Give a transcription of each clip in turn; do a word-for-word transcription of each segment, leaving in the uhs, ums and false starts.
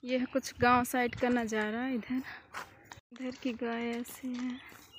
यह कुछ गांव साइड का नज़ारा। इधर इधर की गाय ऐसी है।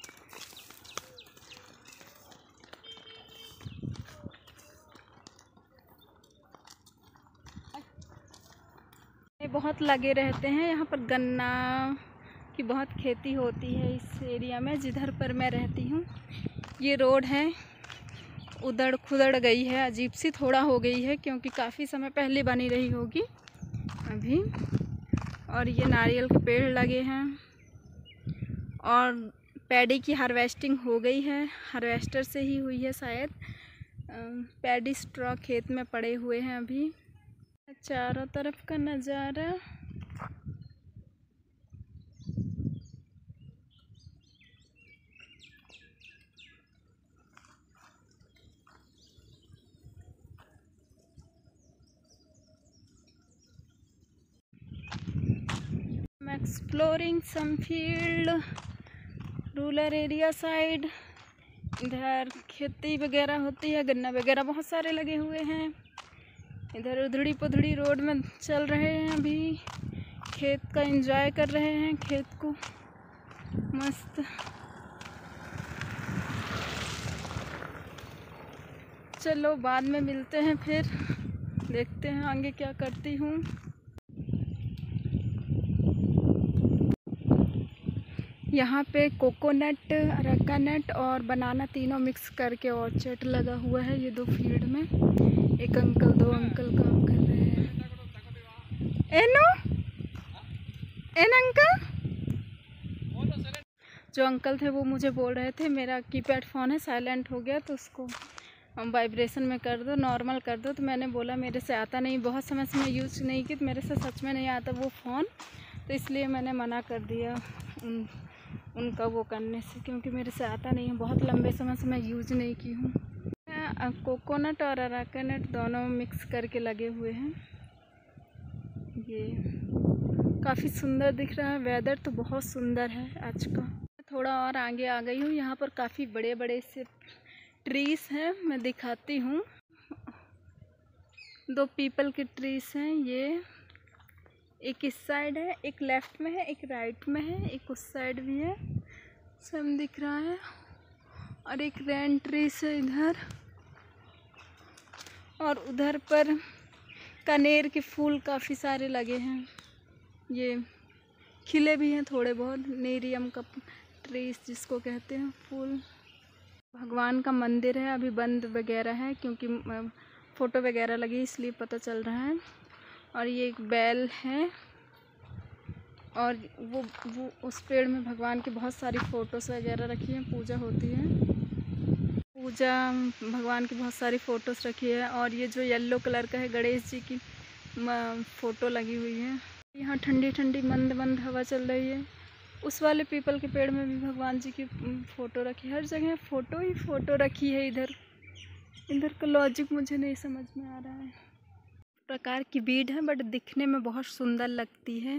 ये बहुत लगे रहते हैं। यहाँ पर गन्ना की बहुत खेती होती है इस एरिया में जिधर पर मैं रहती हूँ। ये रोड है, उधड़ खुदड़ गई है, अजीब सी थोड़ा हो गई है क्योंकि काफ़ी समय पहले बनी रही होगी अभी। और ये नारियल के पेड़ लगे हैं और पैडी की हार्वेस्टिंग हो गई है। हार्वेस्टर से ही हुई है शायद। पैडी स्ट्रॉ खेत में पड़े हुए हैं अभी। चारों तरफ का नज़ारा। I'm exploring some field, rural area side. इधर खेती वगैरह होती है, गन्ना वगैरह बहुत सारे लगे हुए हैं। इधर उधड़ी पुधड़ी रोड में चल रहे हैं अभी। खेत का एंजॉय कर रहे हैं, खेत को मस्त। चलो बाद में मिलते हैं, फिर देखते हैं आगे क्या करती हूँ। यहाँ पे कोकोनट, अरका नट और बनाना तीनों मिक्स करके ऑर्चर्ड लगा हुआ है। ये दो फील्ड में एक अंकल दो अंकल काम कर रहे हैं। एनो एन अंकल, जो अंकल थे वो मुझे बोल रहे थे मेरा कीपैड फ़ोन है, साइलेंट हो गया तो उसको वाइब्रेशन में कर दो, नॉर्मल कर दो। तो मैंने बोला मेरे से आता नहीं, बहुत समय से मैं यूज़ नहीं की, तो मेरे से सच में नहीं आता वो फ़ोन, तो इसलिए मैंने मना कर दिया उन उनका वो करने से, क्योंकि मेरे से आता नहीं है। बहुत लंबे समय से मैं यूज़ नहीं की हूँ। कोकोनट और अरका नट दोनों मिक्स करके लगे हुए हैं। ये काफ़ी सुंदर दिख रहा है। वेदर तो बहुत सुंदर है आज का। थोड़ा और आगे आ गई हूँ। यहाँ पर काफ़ी बड़े बड़े से ट्रीज़ हैं, मैं दिखाती हूँ। दो पीपल के ट्रीज़ हैं। ये एक इस साइड है, एक लेफ्ट में है, एक राइट में है, एक उस साइड भी है, सब दिख रहा है। और एक रेन ट्रीज है इधर। और उधर पर कनेर के फूल काफ़ी सारे लगे हैं। ये खिले भी हैं थोड़े बहुत। नेरियम का ट्रीज जिसको कहते हैं, फूल। भगवान का मंदिर है, अभी बंद वगैरह है क्योंकि फ़ोटो वगैरह लगी इसलिए पता चल रहा है। और ये एक बैल है और वो वो उस पेड़ में भगवान की बहुत सारी फ़ोटोज़ वगैरह रखी हैं, पूजा होती है। पूजा भगवान की बहुत सारी फ़ोटोज़ रखी है। और ये जो येलो कलर का है, गणेश जी की फ़ोटो लगी हुई है। यहाँ ठंडी ठंडी मंद मंद हवा चल रही है। उस वाले पीपल के पेड़ में भी भगवान जी की फ़ोटो रखी है। हर जगह फ़ोटो ही फ़ोटो रखी है। इधर इधर का लॉजिक मुझे नहीं समझ में आ रहा है। प्रकार की बीड है बट दिखने में बहुत सुंदर लगती है।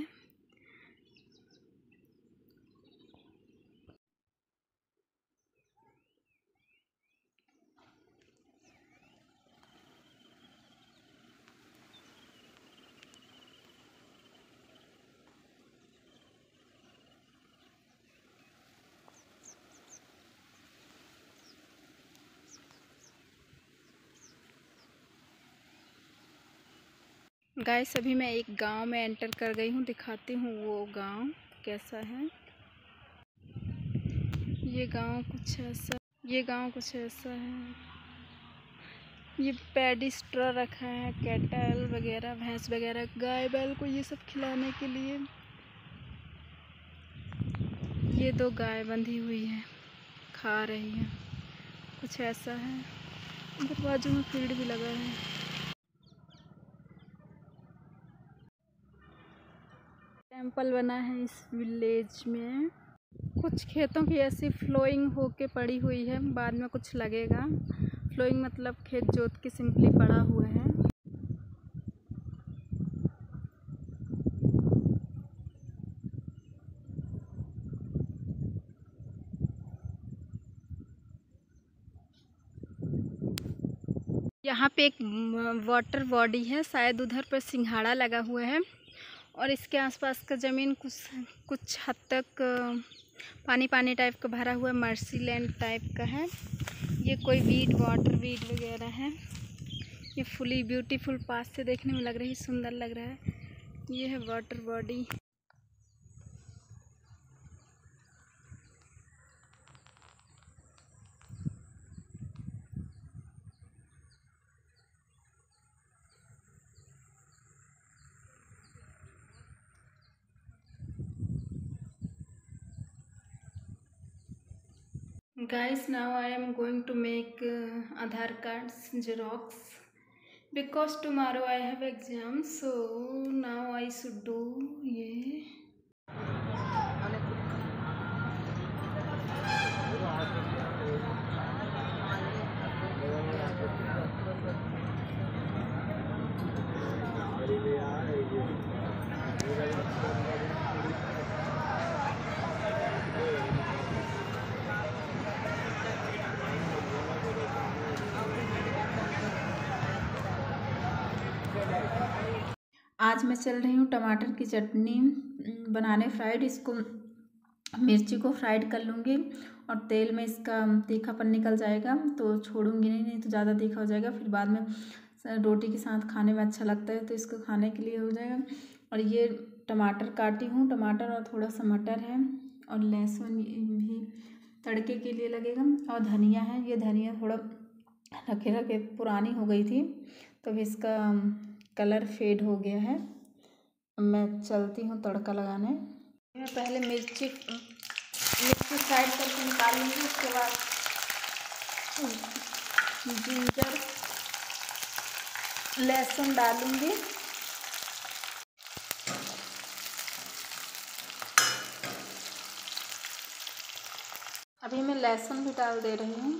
गाइस अभी मैं एक गांव में एंटर कर गई हूँ, दिखाती हूँ वो गांव कैसा है। ये गांव कुछ ऐसा ये गांव कुछ ऐसा है। ये पैडी स्ट्रॉ रखा है, कैटल वगैरह, भैंस वगैरह, गाय बैल को ये सब खिलाने के लिए। ये दो गाय बंधी हुई है, खा रही है, कुछ ऐसा है। इधर बाजू में फील्ड भी लगा है। टेंपल बना है इस विलेज में। कुछ खेतों की ऐसी फ्लोइंग होके पड़ी हुई है, बाद में कुछ लगेगा। फ्लोइंग मतलब खेत जोत के सिंपली पड़ा हुआ है। यहाँ पे एक वाटर बॉडी है, शायद उधर पर सिंघाड़ा लगा हुआ है। और इसके आसपास का ज़मीन कुछ कुछ हद तक पानी पानी टाइप का भरा हुआ मर्सी लैंड टाइप का है। ये कोई वीड वाटर वीड वगैरह है। ये फुली ब्यूटीफुल पास से देखने में लग रही है, सुंदर लग रहा है। ये है water body. Guys, now I am going to make uh, Aadhaar cards Xerox because tomorrow I have exam, so now I should do ये। आज मैं चल रही हूँ टमाटर की चटनी बनाने फ्राइड। इसको मिर्ची को फ्राइड कर लूँगी और तेल में इसका तीखापन निकल जाएगा तो छोड़ूंगी नहीं, नहीं तो ज़्यादा तीखा हो जाएगा, फिर बाद में रोटी के साथ खाने में अच्छा लगता है, तो इसको खाने के लिए हो जाएगा। और ये टमाटर काटी हूँ, टमाटर और थोड़ा सा मटर है और लहसुन भी तड़के के लिए लगेगा और धनिया है। ये धनिया थोड़ा रखे रखे पुरानी हो गई थी तो इसका कलर फेड हो गया है। मैं चलती हूँ तड़का लगाने। मैं पहले मिर्ची मिर्ची फ्राइड करके निकाल लूँगी, उसके बाद जिंजर लहसुन डालूँगी। अभी मैं लहसुन भी डाल दे रही हूँ।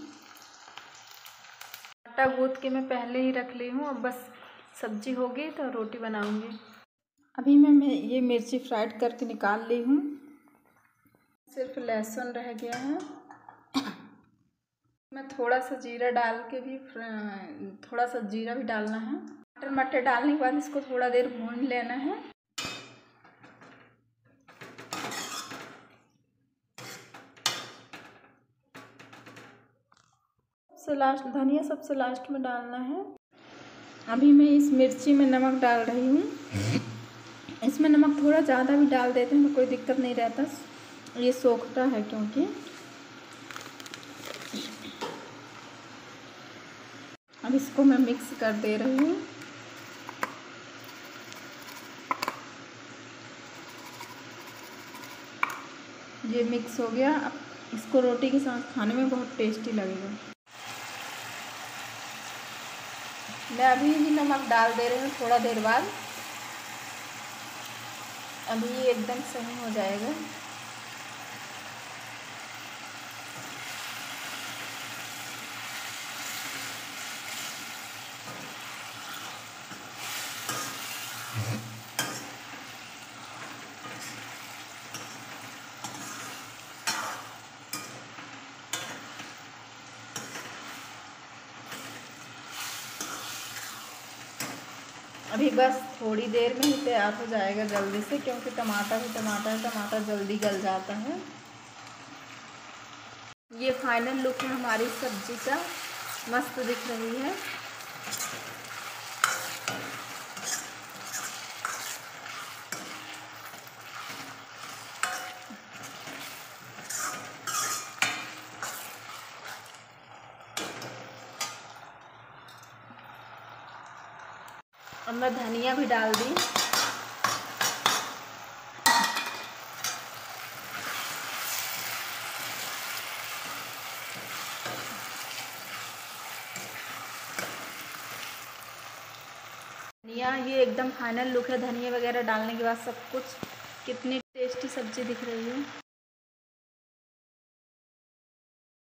आटा गूँथ के मैं पहले ही रख ली हूँ, अब बस सब्जी होगी तो रोटी बनाऊँगी। अभी मैं मैं ये मिर्ची फ्राइड करके निकाल ली हूँ, सिर्फ लहसुन रह गया है। मैं थोड़ा सा जीरा डाल के भी थोड़ा सा जीरा भी डालना है। टमाटर मटर डालने के बाद इसको थोड़ा देर भून लेना है। सबसे लास्ट धनिया सबसे लास्ट में डालना है। अभी मैं इस मिर्ची में नमक डाल रही हूँ। इसमें नमक थोड़ा ज़्यादा भी डाल देते हैं तो कोई दिक्कत नहीं रहता, ये सोखता है क्योंकि। अब इसको मैं मिक्स कर दे रही हूँ। ये मिक्स हो गया। अब इसको रोटी के साथ खाने में बहुत टेस्टी लगेगा। मैं अभी भी नमक डाल दे रही हूँ थोड़ा देर बाद, अभी ये एकदम सही हो जाएगा। अभी बस थोड़ी देर में ही तैयार हो जाएगा जल्दी से, क्योंकि टमाटर ही टमाटर टमाटर जल्दी गल जाता है। ये फाइनल लुक है हमारी सब्जी का, मस्त दिख रही है। अब मैं धनिया भी डाल दी। धनिया ये एकदम फाइनल लुक है धनिया वगैरह डालने के बाद सब कुछ। कितनी टेस्टी सब्जी दिख रही है।